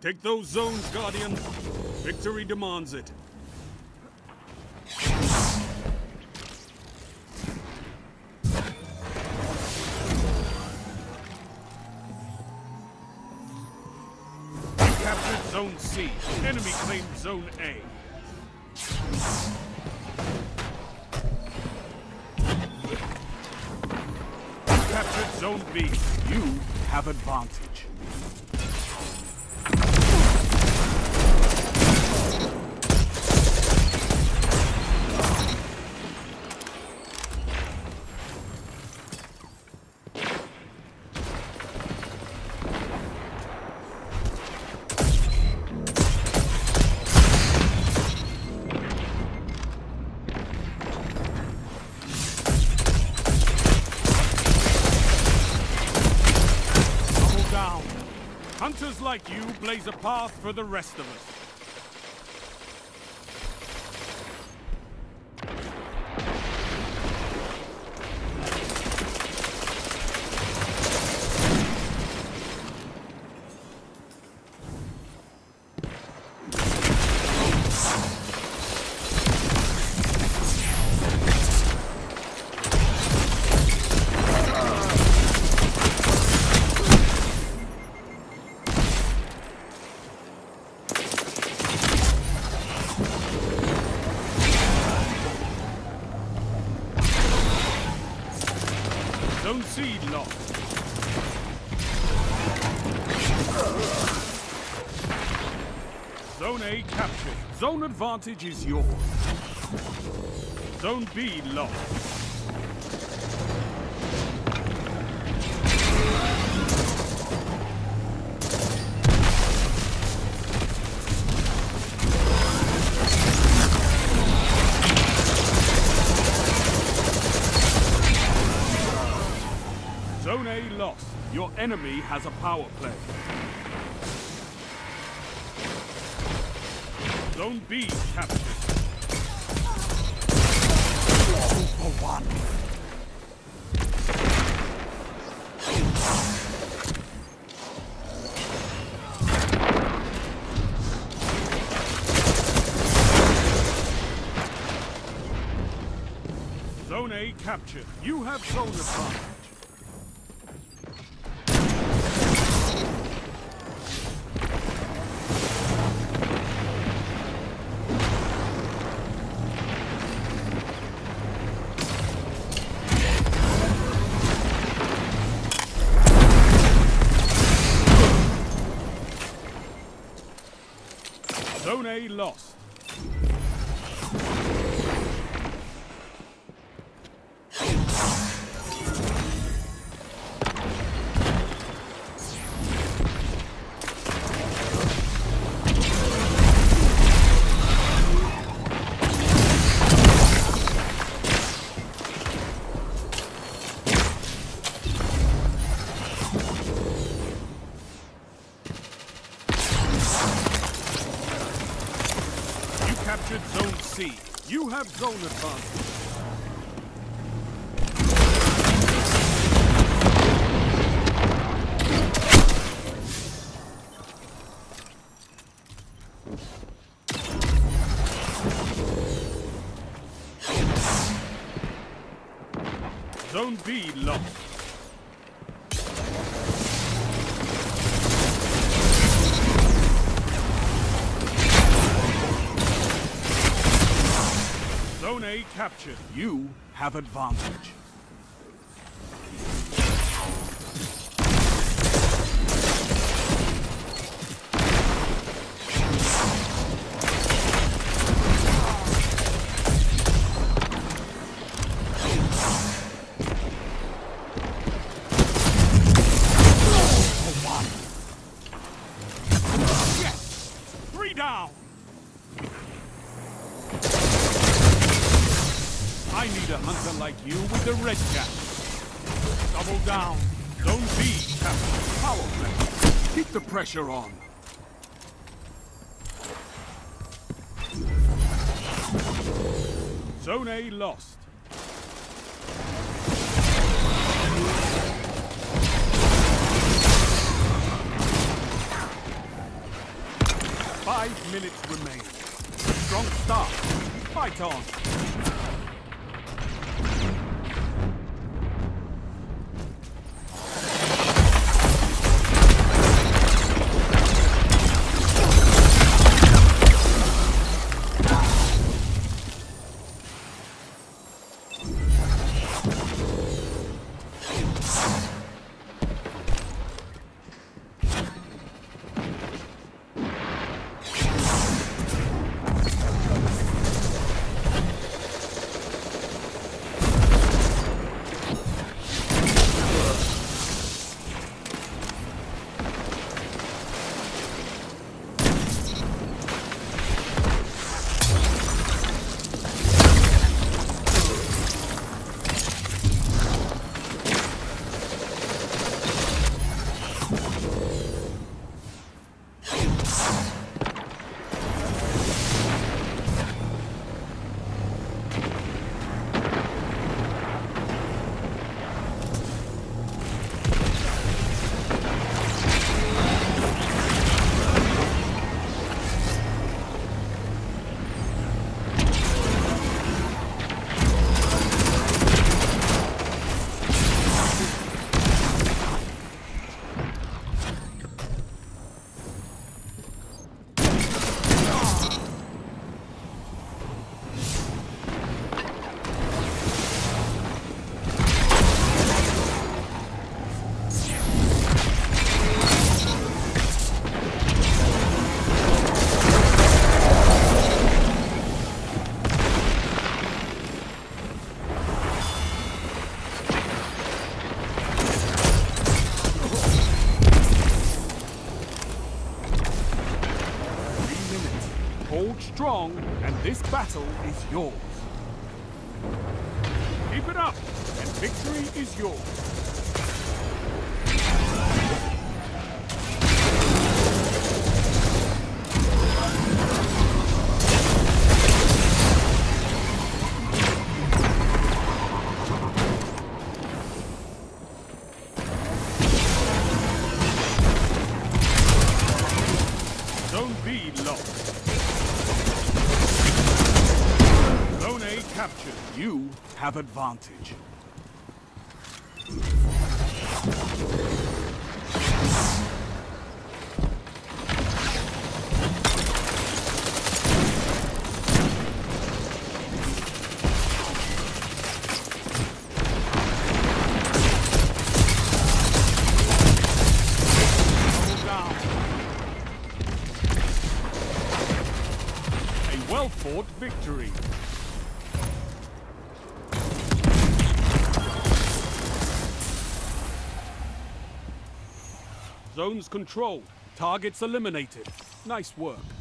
Take those zones, Guardian. Victory demands it. Captured Zone C. Enemy claimed Zone A. Captured Zone B. You have advantage. Hunters like you blaze a path for the rest of us. Zone C lost. Zone A captured. Zone advantage is yours. Zone B lost. Zone A lost. Your enemy has a power play. Zone B captured. 2 for 1. Zone A captured. You have zone advantage. Zone A lost. Captured Zone C. You have zone advantage. Zone B lost. Zone A captured. You have advantage. Yes! 3 down! I need a hunter like you with the red cap. Double down. Zone B captured. Power play. Keep the pressure on. Zone A lost. 5 minutes remain. Strong start. Fight on. Hold strong, and this battle is yours. Keep it up, and victory is yours. Zone B lost. Zone A captured. You have advantage. Well-fought victory. Zones controlled. Targets eliminated. Nice work.